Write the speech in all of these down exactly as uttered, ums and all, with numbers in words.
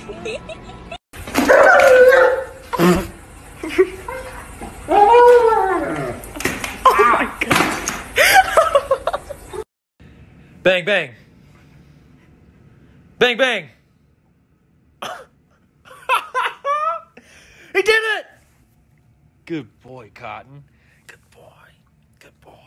Bang, bang. Bang, bang. He did it! Good boy, Cotton. Good boy. Good boy.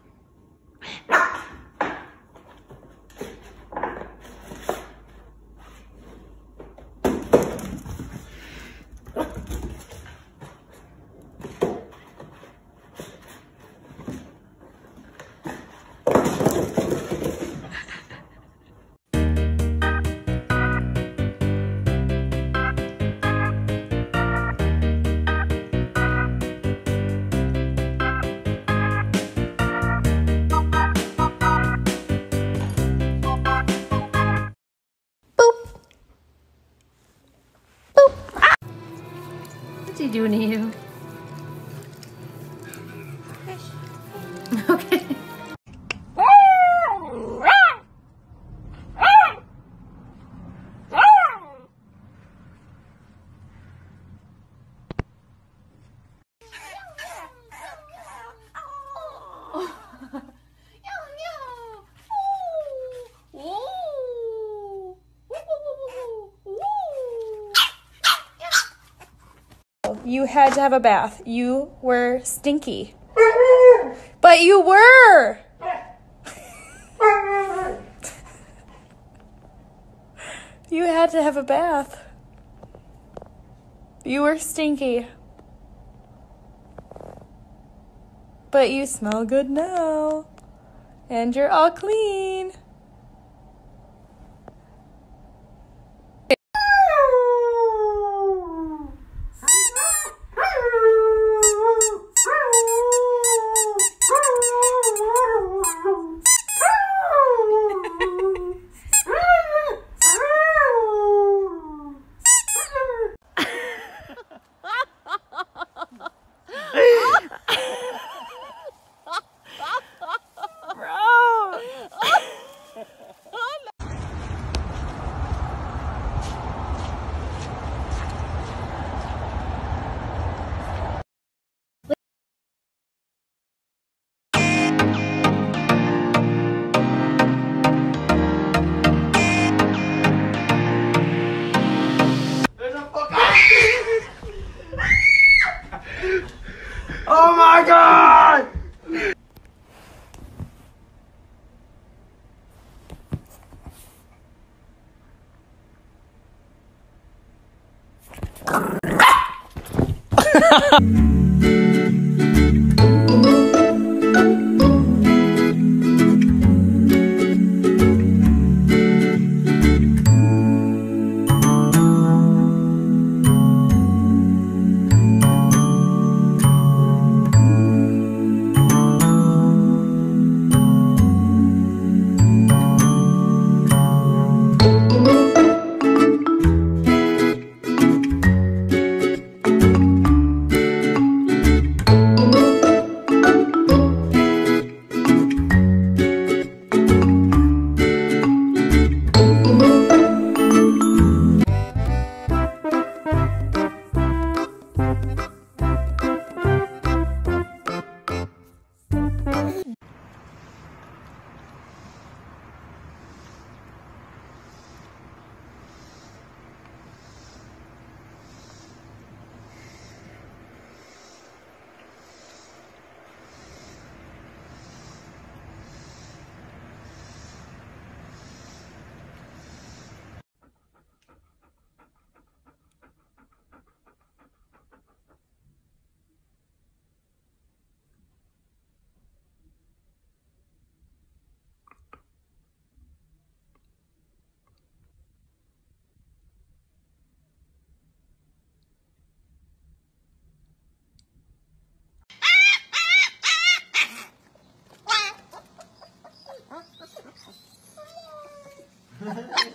What's he doing to you? Okay. You had to have a bath. You were stinky. But you were! You had to have a bath. You were stinky. But you smell good now. And you're all clean. Oh my God! Ha ha ha.